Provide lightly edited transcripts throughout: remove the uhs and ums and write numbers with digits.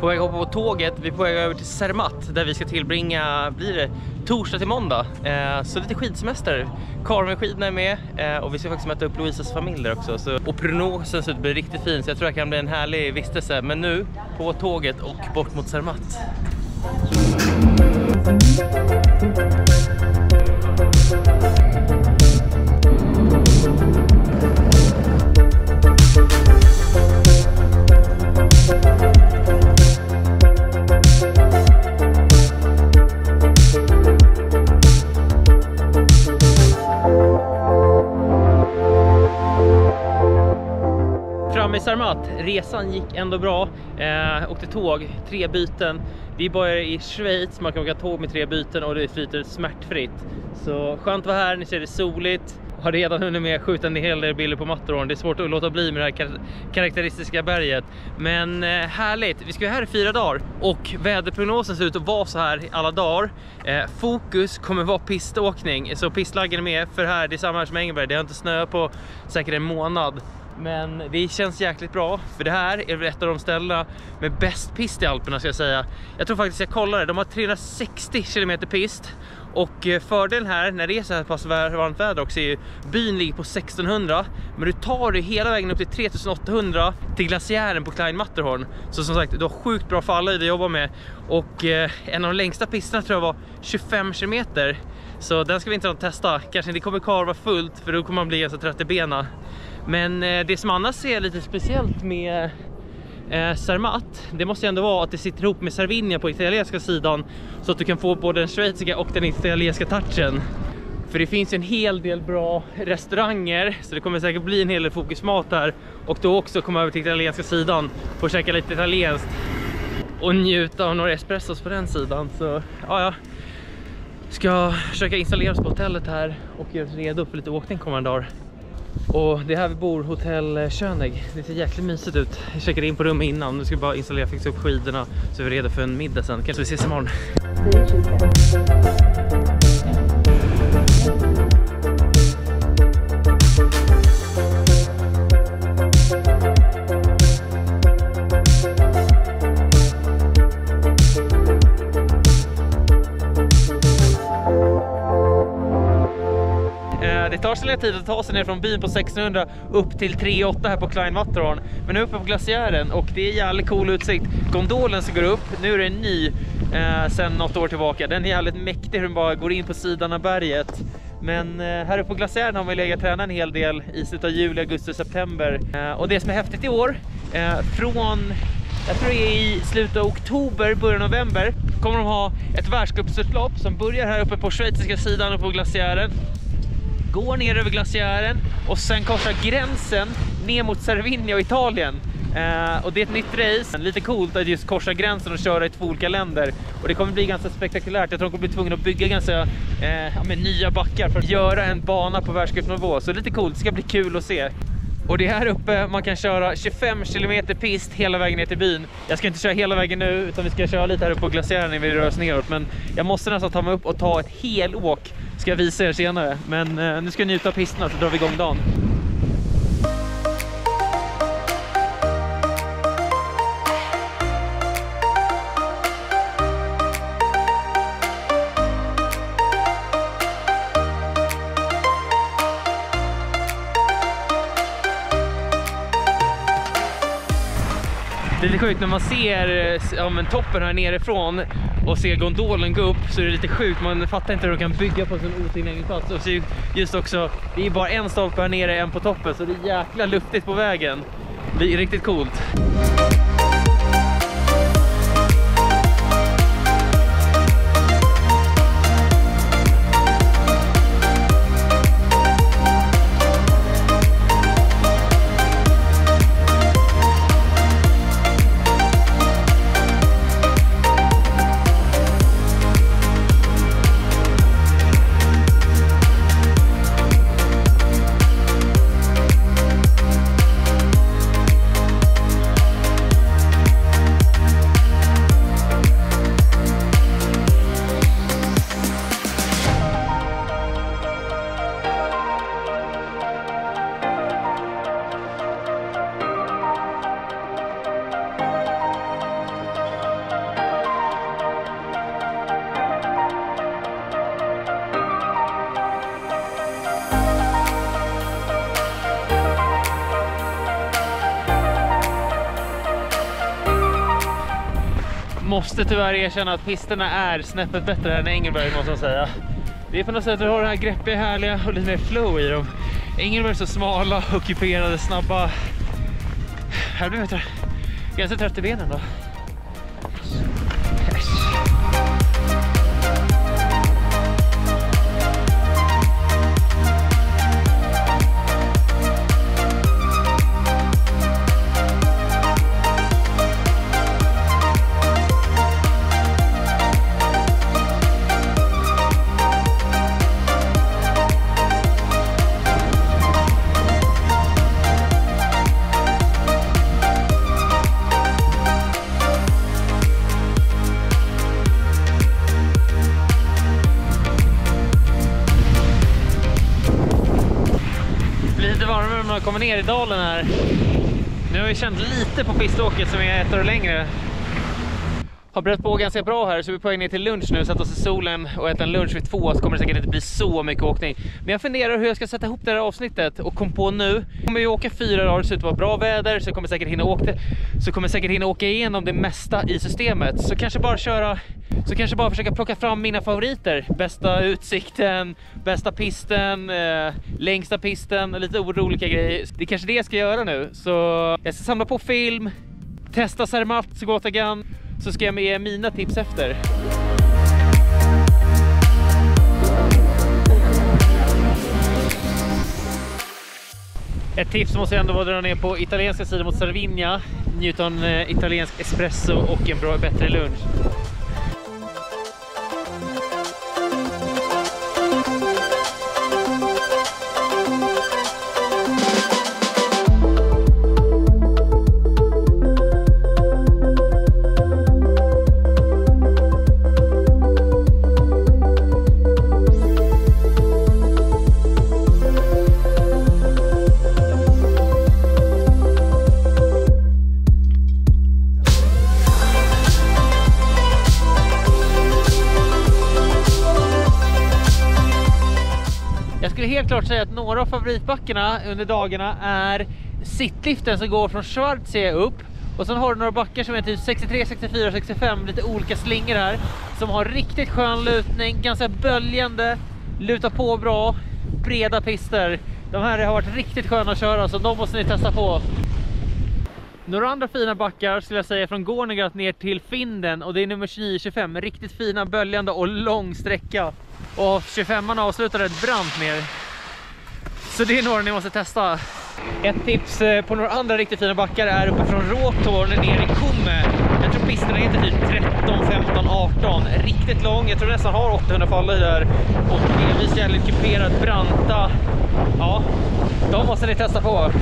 på väg upp på tåget. Vi är på väg över till Zermatt där vi ska tillbringa, blir det torsdag till måndag. Så lite skidsemester. Carmen-skidorna är med och vi ska faktiskt möta upp Louisas familj där också. Och prognosen ser ut att bli riktigt fin, så jag tror det kan bli en härlig vistelse. Men nu på tåget och bort mot Zermatt. Fram i Zermatt, resan gick ändå bra, åkte tåg, 3 byten. Vi börjar i Schweiz, man kan åka tåg med 3 byten och det flyter smärtfritt. Så skönt att vara här, ni ser det soligt. Har redan hunnit med skjuta en hel del bilder på Matterhorn. Det är svårt att låta bli med det här karaktäristiska berget. Men härligt, vi ska vara här i 4 dagar. Och väderprognosen ser ut att vara så här alla dagar. Fokus kommer vara piståkning, så pistlaggen är med. För här, det är samma här som Engelberg, det har inte snö på säkert en månad. Men det känns jäkligt bra, för det här är ett av de ställena med bäst pist i Alperna, ska jag säga. Jag tror faktiskt jag kollade, de har 360 km pist. Och fördelen här, när det är så här pass varmt väder också, är ju byn ligger på 1600. Men du tar dig hela vägen upp till 3800 till glaciären på Klein Matterhorn. Så som sagt, du har sjukt bra fallhöjd att jobba med. Och en av de längsta pisterna tror jag var 25 km. Så den ska vi inte testa. Kanske inte kommer karva fullt, för då kommer man bli ganska trött i benen. Men det som annars är lite speciellt med Zermatt, det måste ju ändå vara att det sitter ihop med Cervinia på italienska sidan, så att du kan få både den schweiziska och den italienska touchen. För det finns en hel del bra restauranger, så det kommer säkert bli en hel del fokusmat här. Och då också komma över till italienska sidan för att käka lite italienskt och njuta av några espressos på den sidan. Så ja, ska försöka installera oss på hotellet här och göra oss redo för lite åkning kommande dagar. Och det är här vi bor, Hotell Schönegg. Det ser jäkligt mysigt ut. Jag checkade in på rummet innan. Nu ska vi bara installera, fixa upp skidorna, så är vi redo för en middag sen. Kanske vi ses imorgon. Det tar sig lite tid att ta sig ner från byn på 1600 upp till 3,8 här på Klein Matterhorn. Men nu uppe på glaciären, och det är jävligt cool utsikt. Gondolen som går upp, nu är det en ny sen något år tillbaka. Den är jävligt mäktig hur den bara går in på sidan av berget. Men här uppe på glaciären har vi legat och tränat en hel del i slutet av juli, augusti, september. Och det som är häftigt i år, från, jag tror det är i slutet av oktober, början av november, kommer de ha ett världscupsutlopp som börjar här uppe på schweiziska sidan och på glaciären. Går ner över glaciären och sen korsar gränsen ner mot Cervinia och Italien. Och det är ett nytt race. Lite coolt att just korsa gränsen och köra i 2 olika länder. Och det kommer bli ganska spektakulärt. Jag tror de kommer bli tvungna att bygga ganska nya backar för att göra en bana på världscupnivå. Så lite coolt, det ska bli kul att se. Och det är här uppe man kan köra 25 km pist hela vägen ner till byn. Jag ska inte köra hela vägen nu, utan vi ska köra lite här uppe på glaciären när vi rör oss neråt. Men jag måste nästan ta mig upp och ta ett helåk. Ska jag visa er senare. Men nu ska jag njuta av pisterna, så drar vi igång dagen. Det är lite sjukt när man ser toppen här nerifrån och ser gondolen gå upp, så är det lite sjukt. Man fattar inte hur de kan bygga på en sån otillgänglig plats. Och så just också, det är bara en stolpe här nere, en på toppen, så det är jäkla luftigt på vägen. Det är riktigt coolt. måste tyvärr erkänna att pisterna är snäppet bättre än Engelberg, måste jag säga. Det är på något sätt att du har det här greppiga, härliga och lite mer flow i dem. Engelberg är så smala, ockuperade, snabba. Här blir jag ganska trött i benen då. Kommer ner i dalen här. Nu har vi känt lite på piståket som är 1 år längre. Har brett på ganska bra här, så vi är på väg ner till lunch nu. Sätta oss i solen och äta en lunch vid 2, så kommer det säkert inte bli så mycket åkning. Men jag funderar hur jag ska sätta ihop det här avsnittet och kom på nu. Kommer vi åka 4 dagar, så det var bra väder, så kommer säkert hinna åka igenom det mesta i systemet. Så kanske bara försöka plocka fram mina favoriter. Bästa utsikten, bästa pisten, längsta pisten, lite olika grejer. Det är kanske det jag ska göra nu. Så jag ska samla på film, testa Zermatt så gott jag kan. Så ska jag med mina tips efter. Ett tips måste ändå vara att dra ner på italienska sidan mot Sardinia. Njuta av italiensk espresso och en bättre lunch. Helt klart säga att några av favoritbackarna under dagarna är sittliften som går från Schwarzsee upp, och sen har du några backar som är typ 63, 64, 65, lite olika slingor här som har riktigt skön lutning, ganska böljande, lutar på bra, breda pister. De här har varit riktigt sköna att köra, så de måste ni testa på. Några andra fina backar skulle jag säga från Gornegat ner till Finden, och det är nummer 29-25, riktigt fina, böljande och lång sträcka. Och 25an avslutar ett brant ner. Så det är några ni måste testa. Ett tips på några andra riktigt fina backar är uppe från Råtorn ner i Kumme. Jag tror pisterna heter typ 13, 15, 18. Riktigt lång, jag tror nästan har 800 fall i där. Och delvis jävligt kuperat, branta. Ja, de måste ni testa på.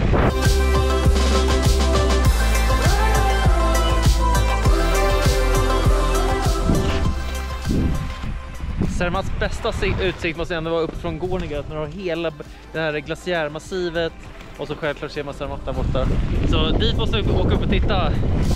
Zermatts bästa utsikt måste ändå vara upp från Gornegat när du har hela det här glaciärmassivet, och så självklart ser man Zermatt där borta. Så dit måste vi åka upp och titta.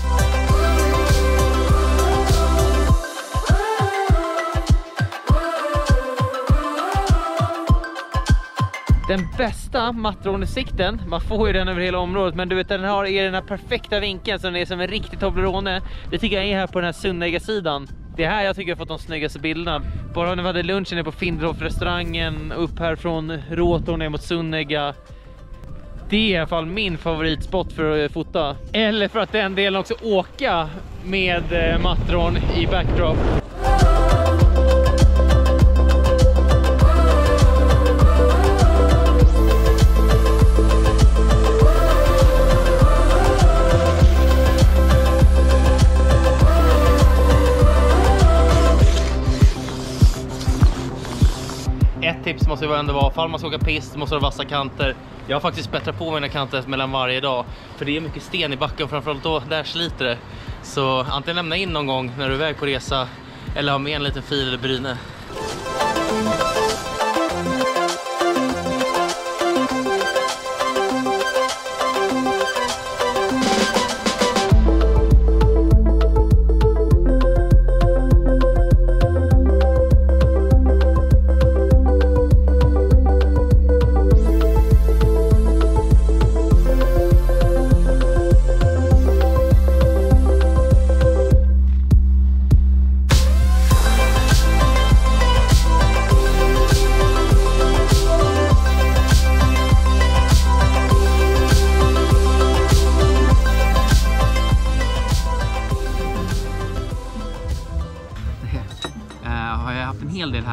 Den bästa Matterhorn-sikten, man får ju den över hela området, men du vet, den är den här perfekta vinkeln så den är som en riktig Toblerone. Det tycker jag är här på den här Sunnega-sidan. Det här jag tycker jag har fått de snyggaste bilderna. Bara när vi hade lunchen på Findorf-restaurangen, upp här från Råtorn ner mot Sunnega. Det är i alla fall min favoritspot för att fota. Eller för att den delen också åka med Matterhorn i backdrop. Ett tips måste ju ändå vara, fall man ska åka pist måste ha vassa kanter. Jag har faktiskt bättrat på mina kanter mellan varje dag, för det är mycket sten i backen, framförallt då där sliter det. Så antingen lämna in någon gång när du är iväg på resa, eller ha med en liten fil eller bryne.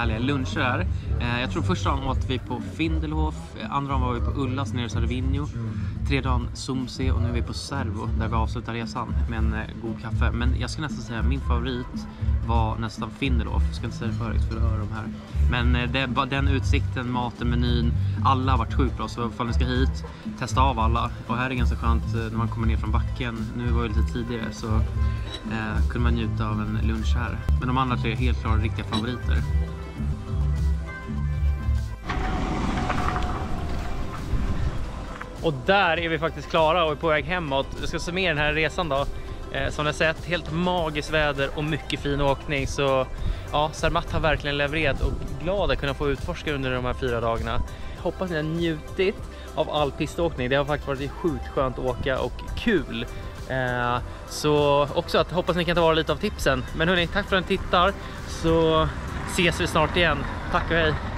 härliga luncher här. Jag tror första dagen åt vi på Findelhof, andra dagen var vi på Ullas nere i Sarvinho, tredje dagen Sumse och nu är vi på Servo där vi avslutar resan med en god kaffe. Men jag ska nästan säga min favorit var nästan Findelhof. Jag ska inte säga det förut för att höra de här. Men det var den utsikten, maten, menyn, alla har varit sjukt bra. Så ifall ni ska hit, testa av alla. Och här är ganska skönt när man kommer ner från backen. Nu var det lite tidigare så kunde man njuta av en lunch här. Men de andra tre är helt klart riktiga favoriter. Och där är vi faktiskt klara och är på väg hemåt. Jag ska summera den här resan då. Som ni har sett, helt magiskt väder och mycket fin åkning. Så ja, Zermatt har verkligen levererat och glad att kunna få utforska under de här 4 dagarna. Hoppas ni har njutit av all piståkning. Det har faktiskt varit sjukt skönt att åka och kul. Så också att hoppas ni kan ta vara lite av tipsen. Men hörni, tack för att ni tittar. Så ses vi snart igen. Tack och hej!